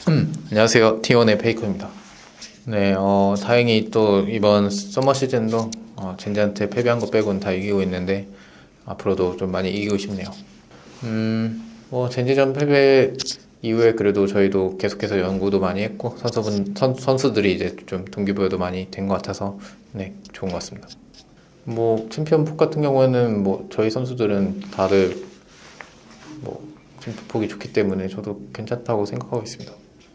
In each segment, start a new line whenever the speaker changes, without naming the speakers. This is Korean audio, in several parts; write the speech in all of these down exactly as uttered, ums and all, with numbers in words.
음, 안녕하세요. 티원의 페이커입니다. 네, 어, 다행히 또 이번 서머 시즌도 어, 젠지한테 패배한 거 빼고는 다 이기고 있는데 앞으로도 좀 많이 이기고 싶네요. 음, 뭐 젠지전 패배 이후에 그래도 저희도 계속해서 연구도 많이 했고 선수분 선, 선수들이 이제 좀 동기부여도 많이 된 것 같아서 네, 좋은 것 같습니다. 뭐 챔피언 폭 같은 경우에는 뭐 저희 선수들은 다들 뭐 챔피언 폭이 좋기 때문에 저도 괜찮다고 생각하고 있습니다.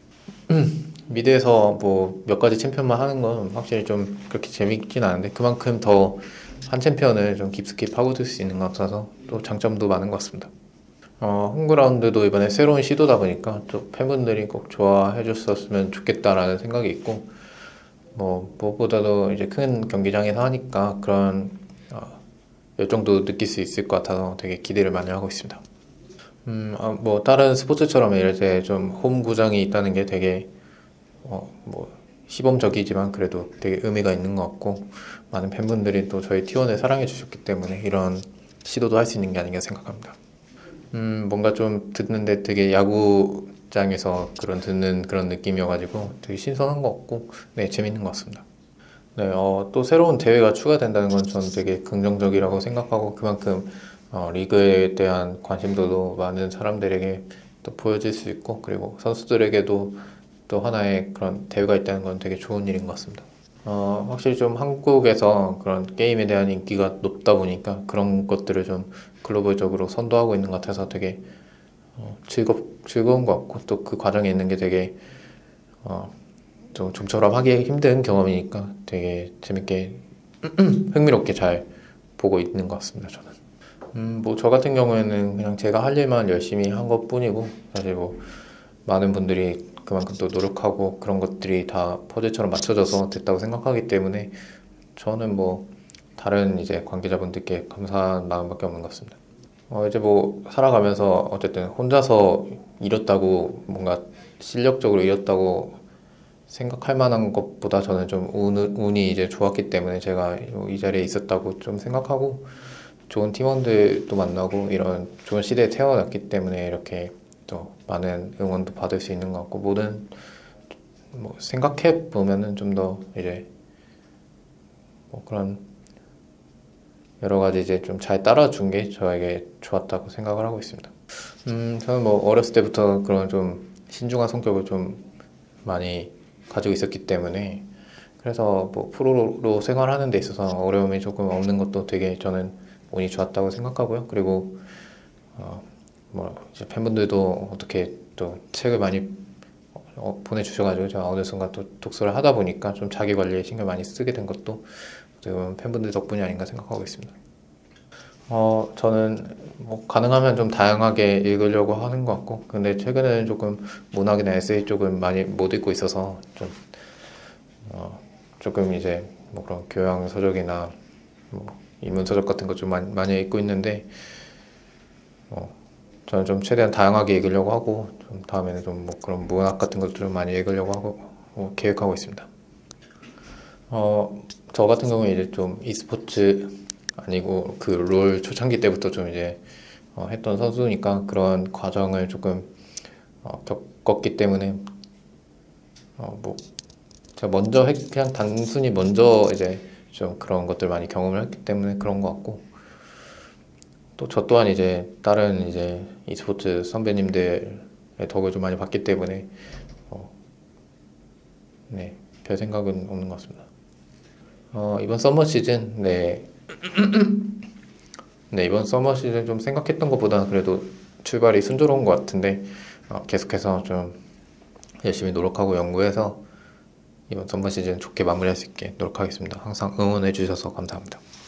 미드에서 뭐 몇 가지 챔피언만 하는 건 확실히 좀 그렇게 재밌진 않은데 그만큼 더 한 챔피언을 좀 깊숙이 파고들 수 있는 것 같아서 또 장점도 많은 것 같습니다. 어, 홈그라운드도 이번에 새로운 시도다 보니까 또 팬분들이 꼭 좋아해 줬었으면 좋겠다라는 생각이 있고 뭐 무엇보다도 이제 큰 경기장에서 하니까 그런 어, 열정도 느낄 수 있을 것 같아서 되게 기대를 많이 하고 있습니다. 음, 아, 뭐 다른 스포츠처럼 이럴 때 좀 홈 구장이 있다는 게 되게 어, 뭐 시범적이지만 그래도 되게 의미가 있는 것 같고 많은 팬분들이 또 저희 티원을 사랑해 주셨기 때문에 이런 시도도 할 수 있는 게 아닌가 생각합니다. 음, 뭔가 좀 듣는데 되게 야구장에서 그런 듣는 그런 느낌이어가지고 되게 신선한 것 같고 네, 재밌는 것 같습니다. 네, 어, 또 새로운 대회가 추가된다는 건 저는 되게 긍정적이라고 생각하고 그만큼 어, 리그에 대한 관심도도 많은 사람들에게 또 보여질 수 있고 그리고 선수들에게도 또 하나의 그런 대회가 있다는 건 되게 좋은 일인 것 같습니다. 어, 확실히 좀 한국에서 그런 게임에 대한 인기가 높다 보니까 그런 것들을 좀 글로벌적으로 선도하고 있는 것 같아서 되게 어, 즐겁, 즐거운 것 같고 또 그 과정에 있는 게 되게 어, 좀 좀처럼 하기 힘든 경험이니까 되게 재밌게 흥미롭게 잘 보고 있는 것 같습니다, 저는. 음, 뭐 저 같은 경우에는 그냥 제가 할 일만 열심히 한 것뿐이고 사실 뭐 많은 분들이 그만큼 또 노력하고 그런 것들이 다 퍼즐처럼 맞춰져서 됐다고 생각하기 때문에 저는 뭐 다른 이제 관계자분들께 감사한 마음밖에 없는 것 같습니다. 어 이제 뭐 살아가면서 어쨌든 혼자서 이뤘다고 뭔가 실력적으로 이뤘다고 생각할 만한 것보다 저는 좀 운, 운이 이제 좋았기 때문에 제가 이 자리에 있었다고 좀 생각하고 좋은 팀원들도 만나고 이런 좋은 시대에 태어났기 때문에 이렇게 또 많은 응원도 받을 수 있는 것 같고 모든 뭐 생각해 보면은 좀 더 이제 뭐 그런 여러 가지 이제 좀 잘 따라준 게 저에게 좋았다고 생각을 하고 있습니다. 음, 저는 뭐 어렸을 때부터 그런 좀 신중한 성격을 좀 많이 가지고 있었기 때문에 그래서 뭐 프로로 생활하는 데 있어서 어려움이 조금 없는 것도 되게 저는 운이 좋았다고 생각하고요. 그리고 어, 뭐 이제 팬분들도 어떻게 또 책을 많이 어, 보내주셔가지고 제가 어느 순간 또 독서를 하다 보니까 좀 자기 관리에 신경 많이 쓰게 된 것도 어떻게 보면 팬분들 덕분이 아닌가 생각하고 있습니다. 어, 저는 뭐 가능하면 좀 다양하게 읽으려고 하는 것 같고 근데 최근에는 조금 문학이나 에세이 쪽은 많이 못 읽고 있어서 좀 어, 조금 이제 뭐 그런 교양 서적이나 뭐 인문 서적 같은 거 좀 많이, 많이 읽고 있는데 어, 저는 좀 최대한 다양하게 읽으려고 하고 좀 다음에는 좀 뭐 그런 문학 같은 것도 좀 많이 읽으려고 하고 어, 계획하고 있습니다. 어, 저 같은 경우에 이제 좀 e스포츠 아니고 그 롤 초창기 때부터 좀 이제 어, 했던 선수니까 그런 과정을 조금 어, 겪었기 때문에 어, 뭐 제가 먼저 했, 그냥 단순히 먼저 이제 좀 그런 것들 많이 경험을 했기 때문에 그런 것 같고 또 저 또한 이제 다른 이제 e스포츠 선배님들의 덕을 좀 많이 봤기 때문에 어, 네, 별 생각은 없는 것 같습니다. 어, 이번 서머 시즌 네, 네 이번 서머 시즌 좀 생각했던 것보다 그래도 출발이 순조로운 것 같은데 어, 계속해서 좀 열심히 노력하고 연구해서 이번 서머 시즌 좋게 마무리할 수 있게 노력하겠습니다. 항상 응원해 주셔서 감사합니다.